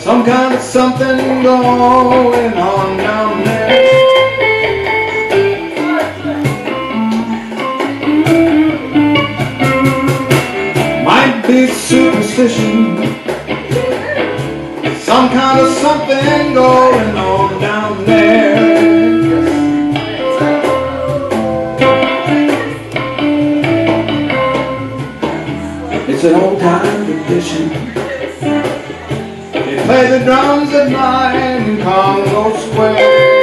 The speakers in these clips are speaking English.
Some kind of something going on down there. Might be superstition. Some kind of something going on down there. It's an old time tradition. They play the drums at night in Congo Square.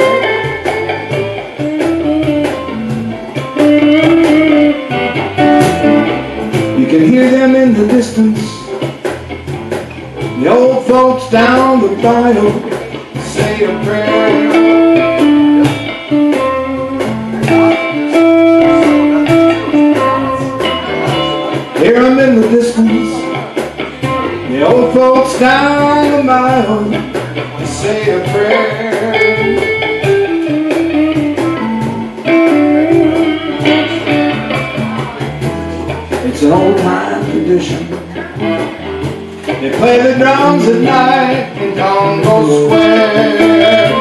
You can hear them in the distance. The old folks down the bayou say a prayer. Hear them in the distance. The old folks down the bayou say a prayer. It's an old time tradition. They play the drums at night in Congo Square.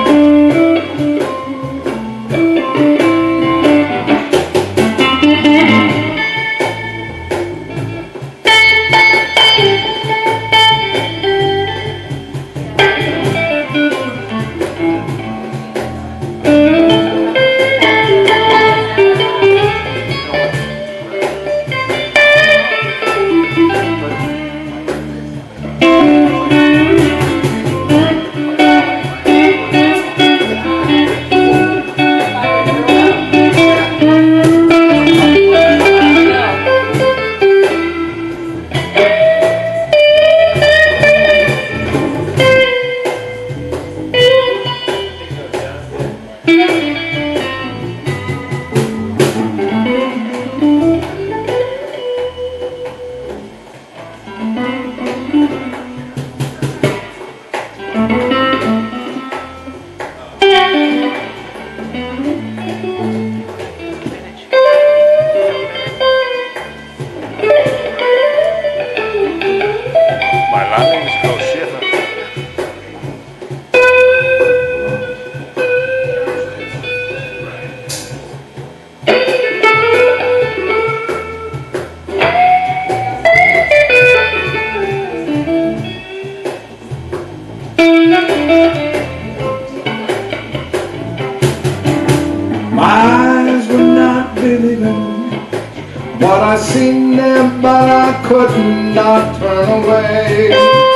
My eyes were not believing what I seen there, but I could not turn away.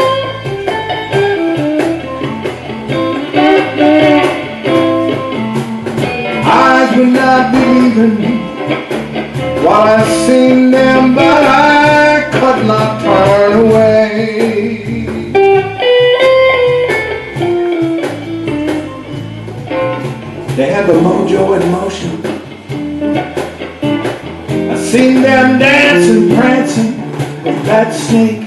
Eyes were not believing what I seen there, but I could not turn away. They had the mojo in motion. I seen them dancing, prancing with that snake